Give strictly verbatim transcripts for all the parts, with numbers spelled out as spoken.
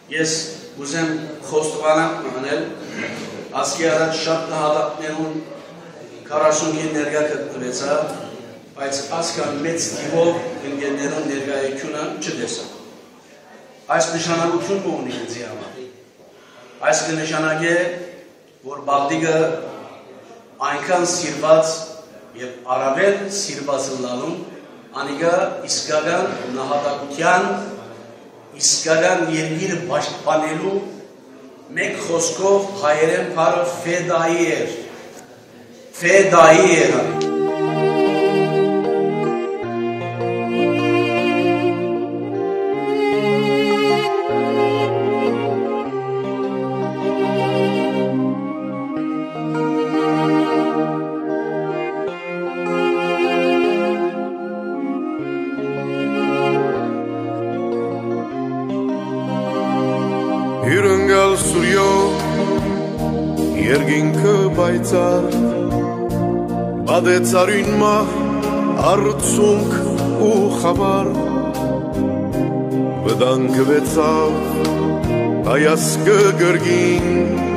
Ես ուզեմ խոստովանանք մնել, ասկի առաջ շատ նահատակներուն քառասունինը ներկա գտնվեցա, բայց ասկան մեծ թիվով ընկերներուն ներկայությունը չտեսա։ Այս նշանակություն ունի ինձի համար։ Այս կնշանակե, որ Բալտիկը այնքան սիրված եւ առավել սիրված լալուն անիգա իսկական նահատակության իսկական երկիրը պաշտպանելու մեկ խոսքով հայերեն բառը ֆեդայի էր ֆեդայի էր Հյուրընկալ սուրյո երկինքը բայցար բադեց արյուն մահ արցունք ու խավար վտանգվեցավ հայասկը գրգին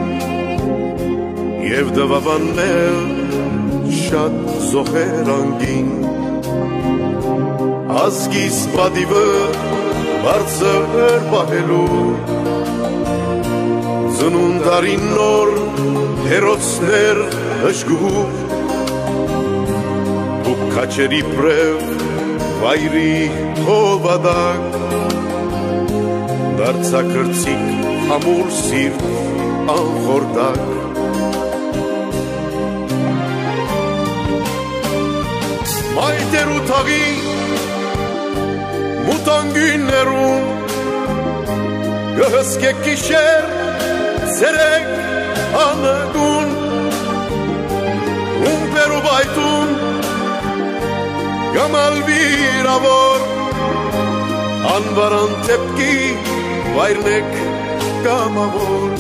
և դվավաննել շատ զոխեր անգին ազգիս պատիվը բարձր պահելու Զնունդարին նոր հերոցներ հշգու ու կաչերի պրև վայրի հովադակ դարձակրցիկ համուր սիրտ անխորդակ մայտեր ու թաղի մուտանգիններում գհսկեք կիշեր Zerek anagun Un peru baitun Gamal viravor Anvaran tepki Vairnek gamavor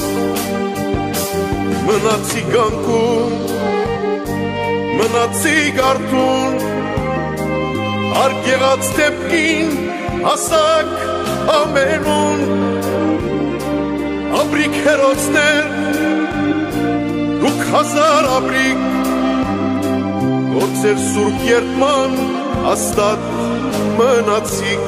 Mınatsig ankun Mınatsig artun Arkegat tepkin Asak amenun Abrik հերոցներ, դուք հազար abrik Գործեր սուրբ երդման աստատ մնացիք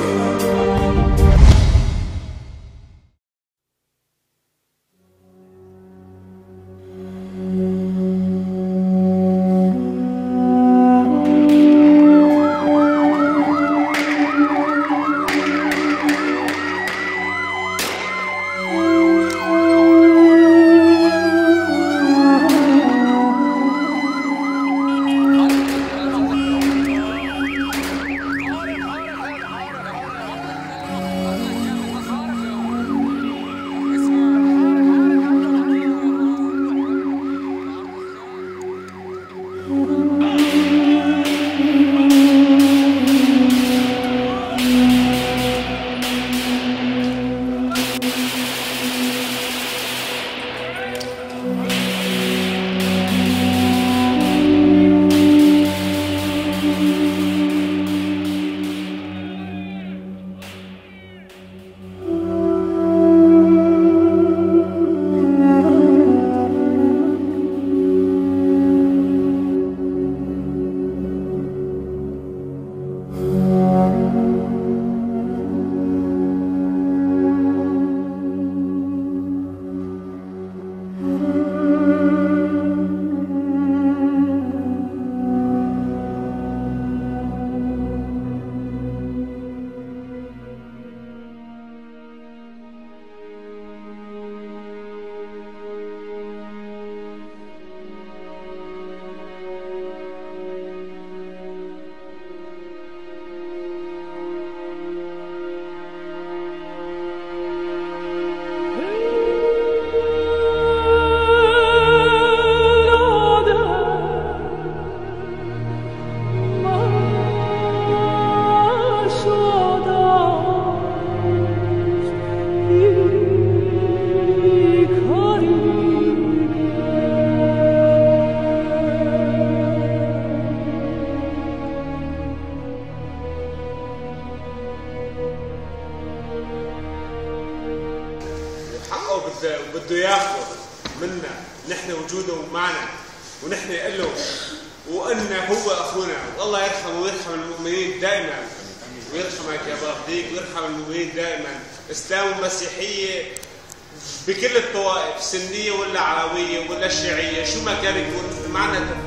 وبده وبده ياخذ منا نحن وجوده معنا ونحن له وانه هو اخونا. والله يرحمه ويرحم المؤمنين دائما ويرحمك يا ابو غديك ويرحم المؤمنين دائما. اسلام ومسيحيه بكل الطوائف، سنيه ولا علويه ولا شيعيه، شو ما كان يكون معنا